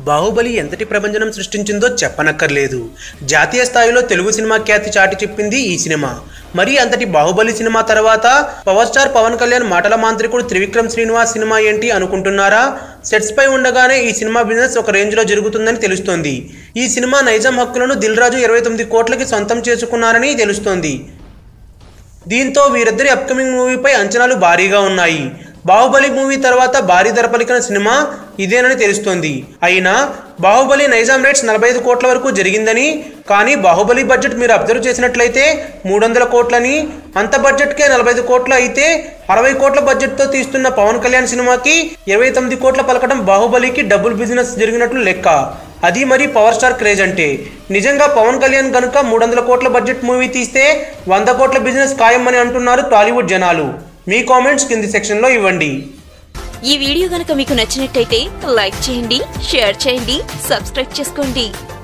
బాహుబలి ఎంతటి ప్రభంజనం సృష్టించిందో చెప్పనక్కర్లేదు. జాతీయ స్థాయిలో తెలుగు సినిమా ఖ్యాతి చాటి చెప్పింది ఈ సినిమా. మరి అంతటి బాహుబలి సినిమా తర్వాత పవర్ స్టార్ పవన్ కళ్యాణ్ మాటల మాంత్రికుడు త్రివిక్రమ్ శ్రీనివాస్ సినిమా ఏంటి అనుకుంటున్నారా? సెట్స్ పై ఉండగానే ఈ సినిమా బిజినెస్ ఒక రేంజ్ లో జరుగుతుందని తెలుస్తోంది. ఈ సినిమా నైజాం హక్కులను దిల్ రాజు 29 కోట్లకి సొంతం చేసుకున్నారని తెలుస్తోంది. దీంతో వీరిద్దరి అప్కమింగ్ మూవీపై అంచనాలు భారీగా ఉన్నాయి. బాహుబలి మూవీ తర్వాత భారీ ధర పలికిన సినిమా ఇదేనని తెలుస్తోంది. అయినా బాహుబలి నైజాం రేట్స్ 45 కోట్ల వరకు జరిగిందని, కానీ బాహుబలి బడ్జెట్ మీరు అబ్జర్వ్ చేసినట్లయితే 300 కోట్లని, అంత బడ్జెట్కే 45 కోట్లు అయితే 60 కోట్ల బడ్జెట్తో తీస్తున్న పవన్ కళ్యాణ్ సినిమాకి 29 కోట్ల పలకడం బాహుబలికి డబుల్ బిజినెస్ జరిగినట్లు లెక్క. అది మరి పవర్ స్టార్ క్రేజ్ అంటే. నిజంగా పవన్ కళ్యాణ్ కనుక 300 కోట్ల బడ్జెట్ మూవీ తీస్తే 100 కోట్ల బిజినెస్ ఖాయమని అంటున్నారు టాలీవుడ్ జనాలు. మీ కామెంట్స్ కింది సెక్షన్లో ఇవ్వండి. ఈ వీడియో గనుక మీకు నచ్చినట్టయితే లైక్ చేయండి, షేర్ చేయండి, సబ్స్క్రైబ్ చేసుకోండి.